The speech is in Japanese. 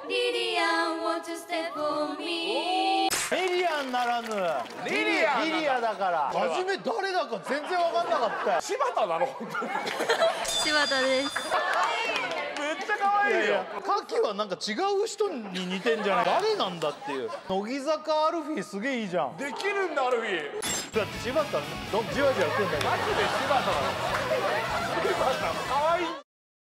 リリアン won't you stay for me リリアンならぬリリアだから初め誰だか全然分かんなかったよ。 柴田なの本当に柴田です。 めっちゃ可愛いよ。 カキはなんか違う人に似てんじゃない誰なんだっていう。乃木坂アルフィーすげえいいじゃん。 できるんだアルフィー。 だって柴田じわじわやってんだけどマジで柴田なの。柴田可愛いん